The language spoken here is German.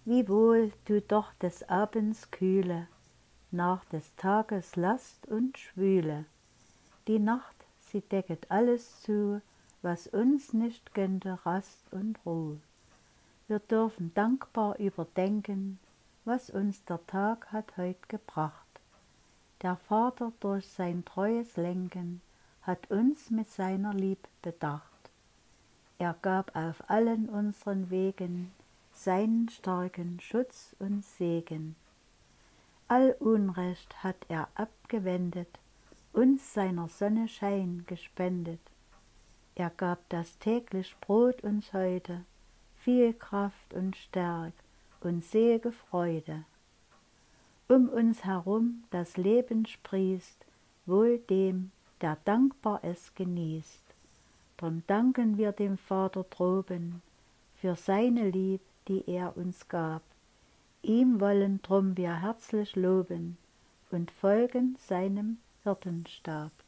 Wie wohl tut doch des Abends Kühle, nach des Tages Last und Schwüle. Die Nacht, sie decket alles zu, was uns nicht gönnte Rast und Ruh. Wir dürfen dankbar überdenken, was uns der Tag hat heut gebracht. Der Vater durch sein treues Lenken hat uns mit seiner Lieb bedacht. Er gab auf allen unseren Wegen seinen starken Schutz und Segen. All Unrecht hat er abgewendet, uns seiner Sonne Schein gespendet. Er gab das täglich Brot uns heute, viel Kraft und Stärk und selige Freude. Um uns herum das Leben sprießt, wohl dem, der dankbar es genießt. Drum danken wir dem Vater droben für seine Lieb, die er uns gab. Ihm wollen drum wir herzlich loben und folgen seinem Hirtenstab.